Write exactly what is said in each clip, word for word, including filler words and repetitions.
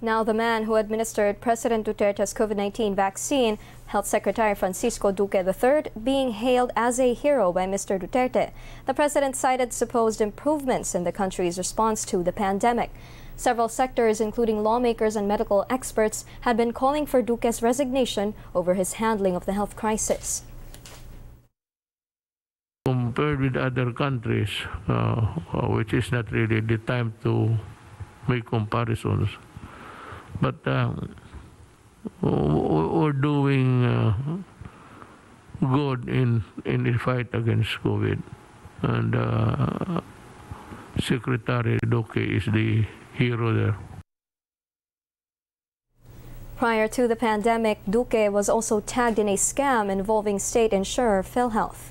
Now, the man who administered President Duterte's COVID nineteen vaccine, Health Secretary Francisco Duque the third, being hailed as a hero by Mister Duterte. The president cited supposed improvements in the country's response to the pandemic. Several sectors, including lawmakers and medical experts, had been calling for Duque's resignation over his handling of the health crisis. Compared with other countries, uh, which is not really the time to make comparisons, but uh, we're doing uh, good in in the fight against COVID, and uh, Secretary Duque is the hero there. Prior to the pandemic, Duque was also tagged in a scam involving state insurer PhilHealth.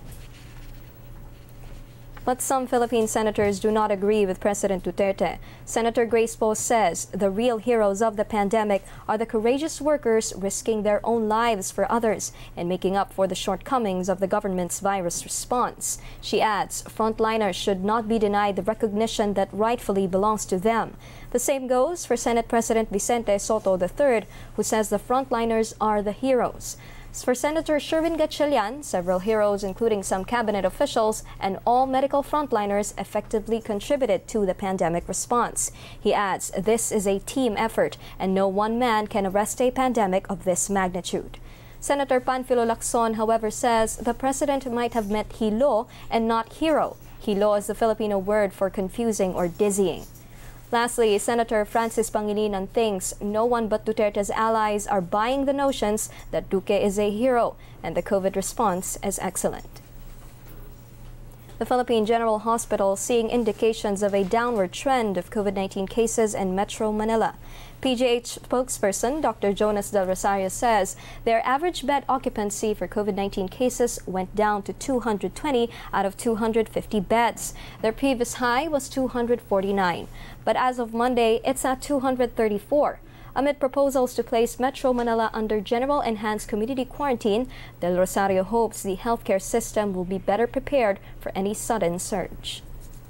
But some Philippine senators do not agree with President Duterte. Senator Grace Poe says the real heroes of the pandemic are the courageous workers risking their own lives for others and making up for the shortcomings of the government's virus response. She adds frontliners should not be denied the recognition that rightfully belongs to them. The same goes for Senate President Vicente Soto the third, who says the frontliners are the heroes. For Senator Sherwin Gatchalian, several heroes, including some cabinet officials and all medical frontliners, effectively contributed to the pandemic response. He adds this is a team effort and no one man can arrest a pandemic of this magnitude. Senator Panfilo Lacson, however, says the president might have meant hilo and not hero. Hilo is the Filipino word for confusing or dizzying. Lastly, Senator Francis Pangilinan thinks no one but Duterte's allies are buying the notions that Duque is a hero and the COVID response is excellent. The Philippine General Hospital seeing indications of a downward trend of COVID nineteen cases in Metro Manila. P G H spokesperson Doctor Jonas Del Rosario says their average bed occupancy for COVID nineteen cases went down to two hundred twenty out of two hundred fifty beds. Their previous high was two hundred forty-nine, but as of Monday, it's at two hundred thirty-four. Amid proposals to place Metro Manila under general enhanced community quarantine, Del Rosario hopes the healthcare system will be better prepared for any sudden surge.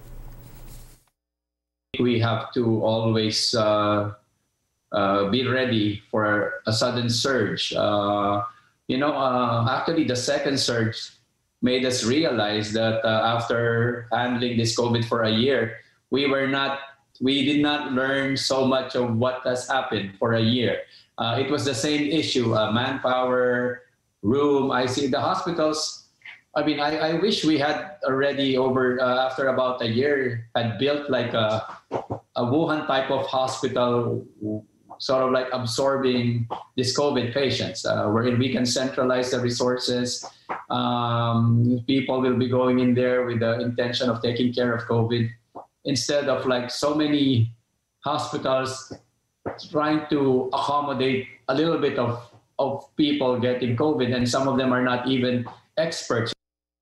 We have to always uh, uh, be ready for a sudden surge. Uh, you know, uh, actually the second surge made us realize that uh, after handling this COVID for a year, we were not We did not learn so much of what has happened for a year. Uh, it was the same issue, uh, manpower, room, I C U. The hospitals, I mean, I, I wish we had already over, uh, after about a year, had built like a, a Wuhan type of hospital, sort of like absorbing these COVID patients, uh, wherein we can centralize the resources. Um, people will be going in there with the intention of taking care of COVID, instead of like so many hospitals trying to accommodate a little bit of, of people getting COVID, and some of them are not even experts.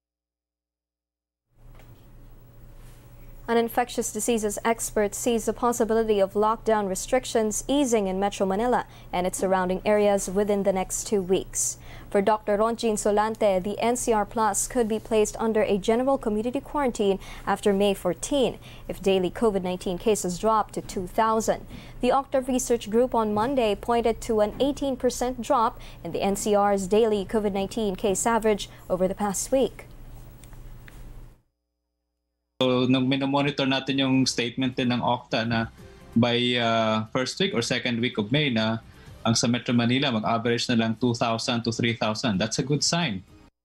An infectious diseases expert sees the possibility of lockdown restrictions easing in Metro Manila and its surrounding areas within the next two weeks. For Doctor Ronjin Solante, the N C R Plus could be placed under a general community quarantine after May fourteenth if daily COVID nineteen cases drop to two thousand. The Octave Research Group on Monday pointed to an eighteen percent drop in the N C R's daily COVID nineteen case average over the past week. So, nung minomonitor natin yung statement din ng Octa na by uh, first week or second week of May na ang sa Metro Manila mag-average na lang two thousand to three thousand. That's a good sign.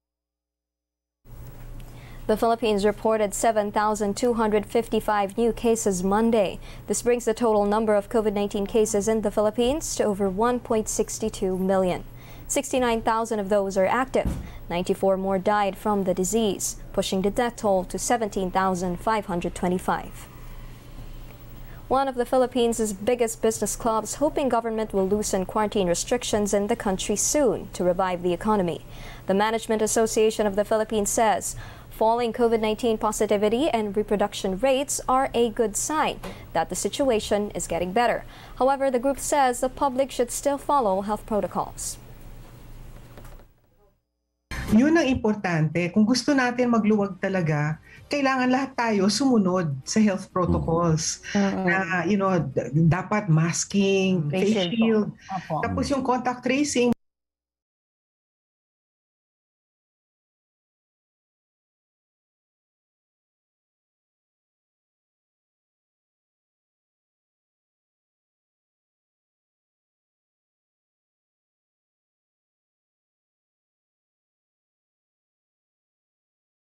The Philippines reported seven thousand two hundred fifty-five new cases Monday. This brings the total number of COVID nineteen cases in the Philippines to over one point six two million. sixty-nine thousand of those are active. ninety-four more died from the disease, pushing the death toll to seventeen thousand five hundred twenty-five. One of the Philippines' biggest business clubs hoping government will loosen quarantine restrictions in the country soon to revive the economy. The Management Association of the Philippines says falling COVID nineteen positivity and reproduction rates are a good sign that the situation is getting better. However, the group says the public should still follow health protocols. Yun ang importante. Kung gusto natin magluwag talaga, kailangan lahat tayo sumunod sa health protocols. Mm-mm. Na, you know, d- dapat masking, Face face shield po. shield. Opo. Tapos yung contact tracing,